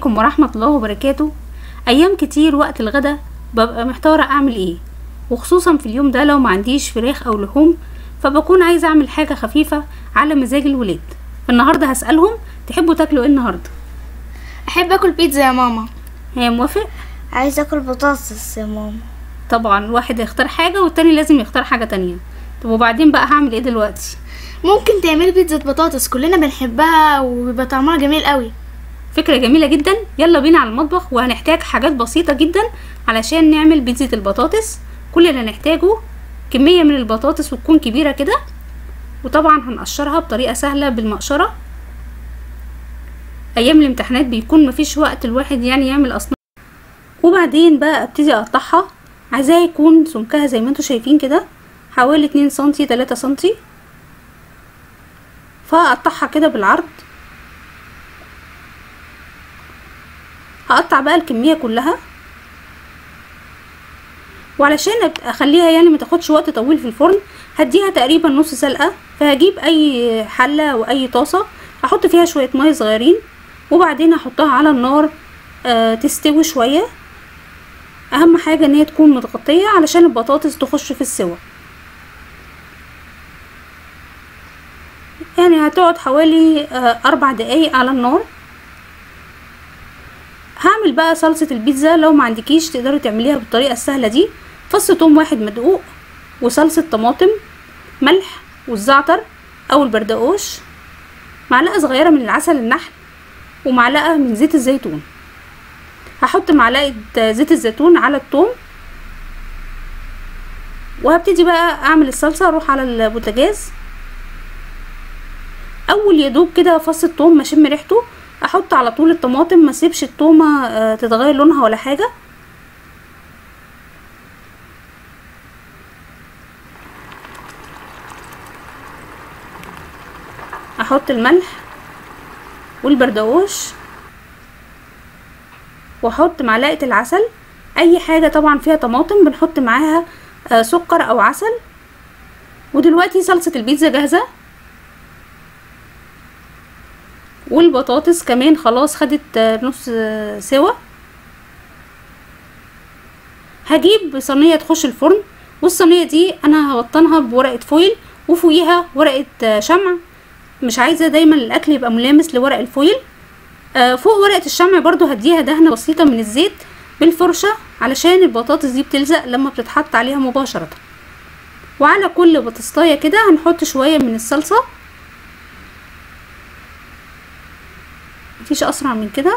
عليكم ورحمة الله وبركاته. ايام كتير وقت الغدا ببقى محتارة اعمل ايه، وخصوصا في اليوم ده لو ما عنديش فراخ او لحوم، فبكون عايزة اعمل حاجة خفيفة على مزاج الولاد. النهاردة هسألهم تحبوا تاكلوا ايه النهاردة؟ احب اكل بيتزا يا ماما. هي موافق؟ عايزه اكل بطاطس يا ماما. طبعا واحد يختار حاجة والتاني لازم يختار حاجة تانية. طب وبعدين بقى هعمل ايه دلوقتي؟ ممكن تعملي بيتزا بطاطس، كلنا بنحبها وبيبقى طعمها جميل قوي. فكرة جميلة جدا. يلا بينا على المطبخ، وهنحتاج حاجات بسيطة جدا علشان نعمل بيتزا البطاطس. كل اللي هنحتاجه كمية من البطاطس وتكون كبيرة كده، وطبعا هنقشرها بطريقة سهلة بالمقشرة. ايام الامتحانات بيكون مفيش وقت الواحد يعني يعمل اصناف. وبعدين بقى ابتدي اقطعها. عايزاها يكون سمكها زي ما انتوا شايفين كده حوالي 2 سنتي 3 سنتي، فاقطعها كده بالعرض. هقطع بقى الكمية كلها، وعلشان اخليها يعني ما تاخدش وقت طويل في الفرن هديها تقريبا نص سلقة. فهجيب اي حلة او اي طاسة احط فيها شوية مية صغيرين، وبعدين احطها على النار تستوي شوية. اهم حاجة ان هي تكون متغطية علشان البطاطس تخش في السوا. يعني هتقعد حوالي 4 دقايق على النار. هعمل بقى صلصة البيتزا. لو ما عندكيش تقدري تعمليها بالطريقة السهلة دي. فص ثوم واحد مدقوق، وصلصة طماطم، ملح والزعتر او البردقوش، معلقة صغيرة من العسل النحل، ومعلقة من زيت الزيتون. هحط معلقة زيت الزيتون على الثوم، وهبتدي بقى اعمل الصلصة. اروح على البوتاجاز، اول يدوب كده فص الثوم ما اشم ريحته احط على طول الطماطم. ما اسيبش التومه تتغير لونها ولا حاجه. احط الملح والبردقوش، واحط معلقه العسل. اي حاجه طبعا فيها طماطم بنحط معاها سكر او عسل. ودلوقتي صلصه البيتزا جاهزه، والبطاطس كمان خلاص خدت نص سوا. هجيب صينيه تخش الفرن، والصينيه دي انا هبطنها بورقه فويل وفوقيها ورقه شمع. مش عايزه دايما الاكل يبقى ملامس لورق الفويل. فوق ورقه الشمع برضو هديها دهنه بسيطه من الزيت بالفرشه علشان البطاطس دي بتلزق لما بتتحط عليها مباشره. وعلى كل بطاطسايه كده هنحط شويه من الصلصه. مفيش اسرع من كده.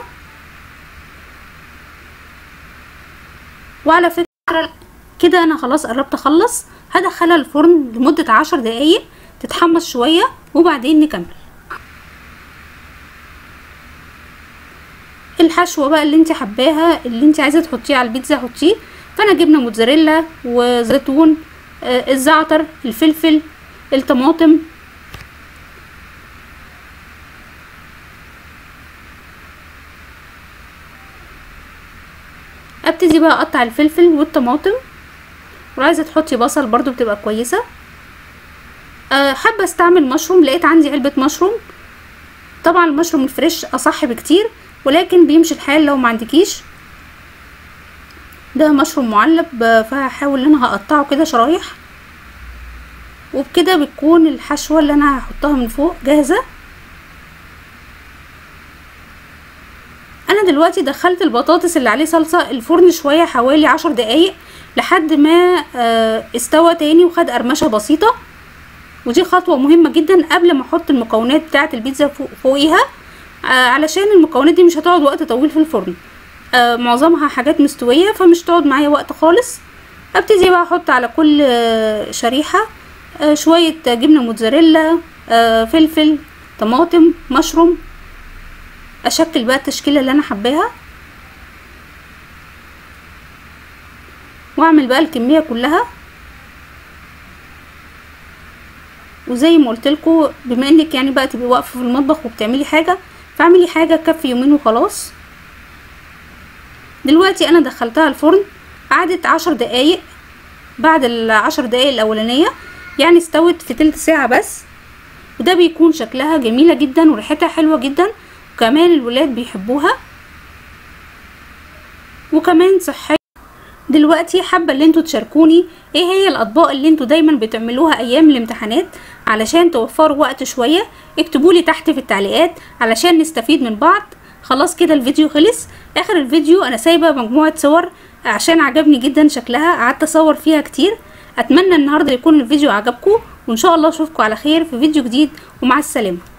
وعلى فكرة كده انا خلاص قربت اخلص. هدخلها الفرن لمدة 10 دقايق تتحمص شوية، وبعدين نكمل. الحشوة بقى اللي انت حباها، اللي انت عايزة تحطيه على البيتزا حطيه. فانا جبنة موتزاريلا وزيتون، الزعتر، الفلفل، الطماطم. ابتدي بقى اقطع الفلفل والطماطم، وعايزه تحطي بصل برضو بتبقى كويسه. حابه استعمل مشروم، لقيت عندي علبه مشروم. طبعا المشروم الفريش اصح بكتير، ولكن بيمشي الحال لو ما عندكيش. ده مشروم معلب، فهحاول ان انا هقطعه كده شرايح. وبكده بتكون الحشوه اللي انا هحطها من فوق جاهزه. انا دلوقتي دخلت البطاطس اللي عليه صلصة الفرن شوية حوالي 10 دقايق لحد ما استوى تاني وخد قرمشة بسيطة. ودي خطوة مهمة جدا قبل ما احط المكونات بتاعة البيتزا فوقيها، علشان المكونات دي مش هتقعد وقت طويل في الفرن. معظمها حاجات مستوية فمش تقعد معايا وقت خالص. ابتدي بقى احط على كل شريحة شوية جبنة موتزاريلا، فلفل، طماطم، مشروم. اشكل بقى التشكيله اللي انا حباها، واعمل بقى الكميه كلها. وزي ما قلت لكم، بما انك يعني بقى تبقي واقفه في المطبخ وبتعملي حاجه، فاعملي حاجه تكفي يومين وخلاص. دلوقتي انا دخلتها الفرن، قعدت 10 دقايق. بعد ال10 دقايق الاولانيه يعني استوت في تلت ساعه بس. وده بيكون شكلها جميله جدا وريحتها حلوه جدا، وكمان الولاد بيحبوها. وكمان صحية. دلوقتي حابة اللي انتوا تشاركوني ايه هي الاطباق اللي انتوا دايما بتعملوها ايام الامتحانات علشان توفروا وقت شوية. اكتبولي تحت في التعليقات علشان نستفيد من بعض. خلاص كده الفيديو خلص. اخر الفيديو انا سايبة مجموعة صور عشان عجبني جدا شكلها، قعدت اصور فيها كتير. اتمنى النهاردة يكون الفيديو عجبكم، وان شاء الله اشوفكم على خير في فيديو جديد، ومع السلامة.